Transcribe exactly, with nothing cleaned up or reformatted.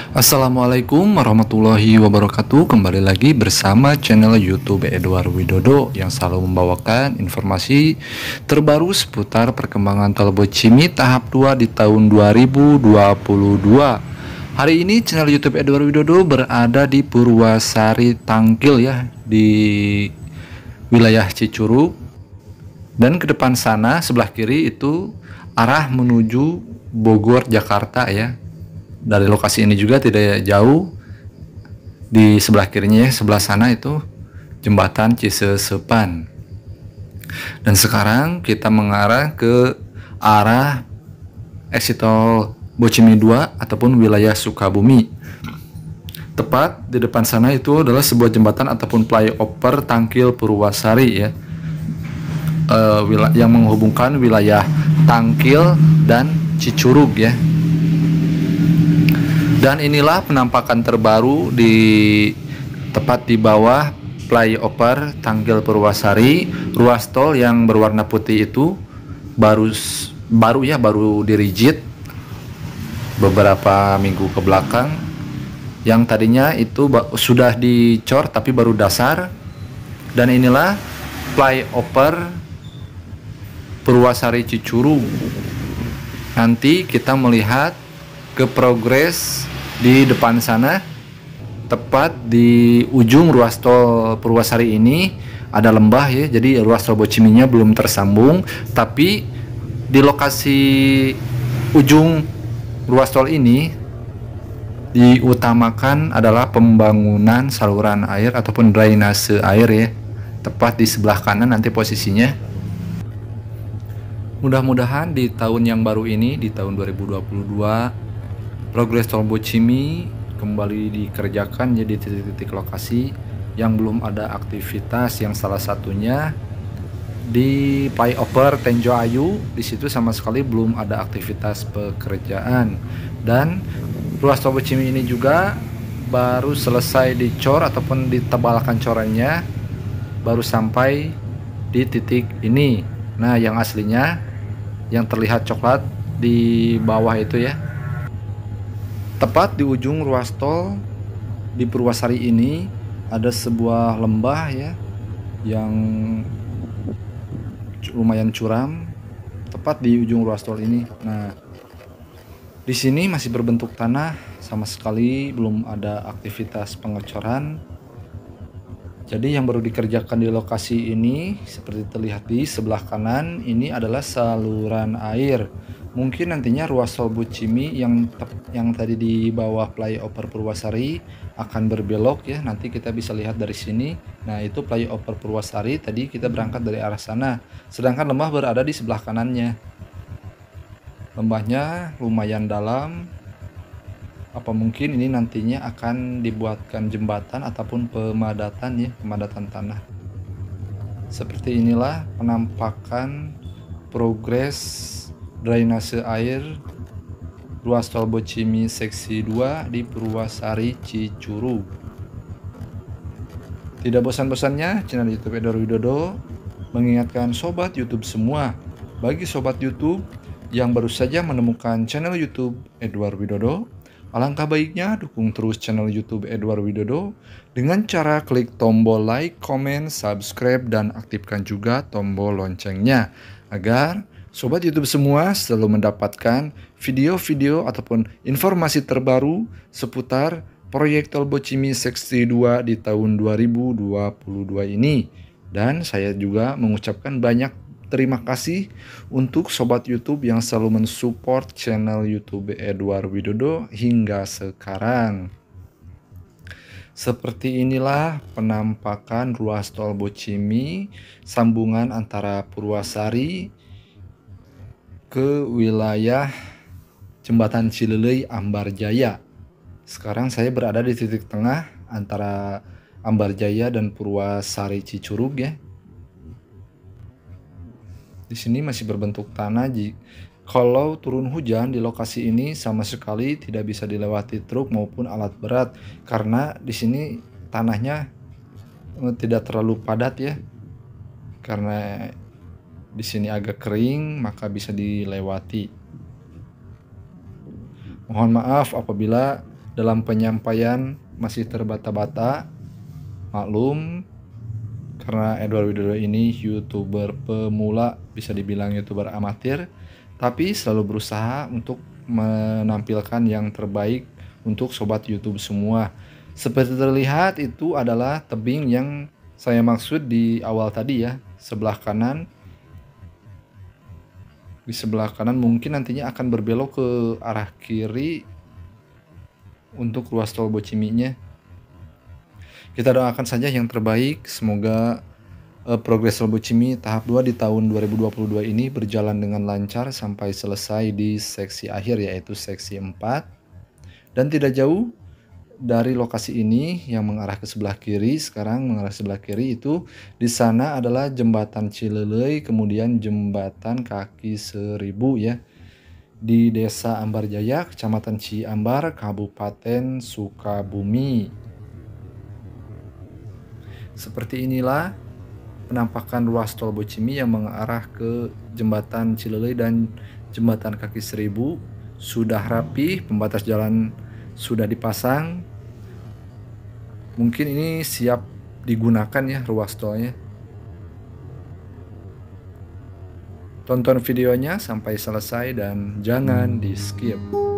Assalamualaikum warahmatullahi wabarakatuh. Kembali lagi bersama channel YouTube Edward Widodo yang selalu membawakan informasi terbaru seputar perkembangan Tol Bocimi tahap dua di tahun dua ribu dua puluh dua. Hari ini channel YouTube Edward Widodo berada di Purwasari Tangkil ya, di wilayah Cicurug. Dan ke depan sana sebelah kiri itu arah menuju Bogor, Jakarta ya. Dari lokasi ini juga tidak jauh, di sebelah kirinya sebelah sana itu jembatan Cisesepan. Dan sekarang kita mengarah ke arah exit tol Bocimi dua ataupun wilayah Sukabumi. Tepat di depan sana itu adalah sebuah jembatan ataupun flyover Tangkil Purwasari ya, uh, yang menghubungkan wilayah Tangkil dan Cicurug ya. Dan inilah penampakan terbaru di tepat di bawah flyover Tangkil Purwasari. Ruas tol yang berwarna putih itu baru baru ya baru dirigit beberapa minggu ke belakang. Yang tadinya itu sudah dicor tapi baru dasar. Dan inilah flyover Purwasari Cicurug. Nanti kita melihat ke progres di depan sana. Tepat di ujung ruas tol Purwasari ini ada lembah ya, jadi ruas tol Bociminya belum tersambung, tapi di lokasi ujung ruas tol ini diutamakan adalah pembangunan saluran air ataupun drainase air ya, tepat di sebelah kanan nanti posisinya. Mudah-mudahan di tahun yang baru ini, di tahun dua ribu dua puluh dua, progres tol Bocimi kembali dikerjakan jadi titik-titik lokasi yang belum ada aktivitas, yang salah satunya di flyover Tenjo Ayu. Di situ sama sekali belum ada aktivitas pekerjaan. Dan ruas tol Bocimi ini juga baru selesai dicor ataupun ditebalkan corannya, baru sampai di titik ini. Nah, yang aslinya yang terlihat coklat di bawah itu ya, tepat di ujung ruas tol di Purwasari ini ada sebuah lembah ya yang lumayan curam tepat di ujung ruas tol ini. Nah, di sini masih berbentuk tanah, sama sekali belum ada aktivitas pengecoran. Jadi yang baru dikerjakan di lokasi ini seperti terlihat di sebelah kanan ini adalah saluran air. Mungkin nantinya ruas tol Bocimi yang yang tadi di bawah flyover Purwasari akan berbelok ya. Nanti kita bisa lihat dari sini. Nah, itu flyover Purwasari, tadi kita berangkat dari arah sana. Sedangkan lembah berada di sebelah kanannya. Lembahnya lumayan dalam. Apa mungkin ini nantinya akan dibuatkan jembatan ataupun pemadatan ya, pemadatan tanah. Seperti inilah penampakan progres drainase air ruas tol Bocimi seksi dua di Purwasari Cicurug. Tidak bosan-bosannya channel YouTube Edward Widodo mengingatkan sobat YouTube semua, bagi sobat YouTube yang baru saja menemukan channel YouTube Edward Widodo, alangkah baiknya dukung terus channel YouTube Edward Widodo dengan cara klik tombol like, comment, subscribe, dan aktifkan juga tombol loncengnya agar sobat YouTube semua selalu mendapatkan video-video ataupun informasi terbaru seputar proyek tol Bocimi seksi dua di tahun dua ribu dua puluh dua ini. Dan saya juga mengucapkan banyak terima kasih untuk sobat YouTube yang selalu mensupport channel YouTube Edward Widodo hingga sekarang. Seperti inilah penampakan ruas tol Bocimi, sambungan antara Purwasari ke wilayah Jembatan Cilelei Ambarjaya. Sekarang saya berada di titik tengah antara Ambarjaya dan Purwasari Cicurug ya. Di sini masih berbentuk tanah. Kalau turun hujan di lokasi ini sama sekali tidak bisa dilewati truk maupun alat berat karena di sini tanahnya tidak terlalu padat ya. Karena di sini agak kering maka bisa dilewati. Mohon maaf apabila dalam penyampaian masih terbata-bata. Maklum, karena Edward Widodo ini YouTuber pemula, bisa dibilang YouTuber amatir, tapi selalu berusaha untuk menampilkan yang terbaik untuk sobat YouTube semua. Seperti terlihat itu adalah tebing yang saya maksud di awal tadi ya, sebelah kanan. Di sebelah kanan mungkin nantinya akan berbelok ke arah kiri untuk ruas tol Bocimi-nya. Kita doakan saja yang terbaik, semoga uh, progres tol Bocimi tahap dua di tahun dua ribu dua puluh dua ini berjalan dengan lancar sampai selesai di seksi akhir, yaitu seksi empat. Dan tidak jauh dari lokasi ini yang mengarah ke sebelah kiri, sekarang mengarah ke sebelah kiri itu di sana adalah jembatan Cilelei, kemudian jembatan Kaki Seribu ya, di Desa Ambarjaya, Kecamatan Ciambar, Kabupaten Sukabumi. Seperti inilah penampakan ruas tol Bocimi yang mengarah ke jembatan Cilelei dan jembatan Kaki Seribu. Sudah rapi, pembatas jalan sudah dipasang. Mungkin ini siap digunakan ya ruas tolnya. Tonton videonya sampai selesai dan jangan di skip.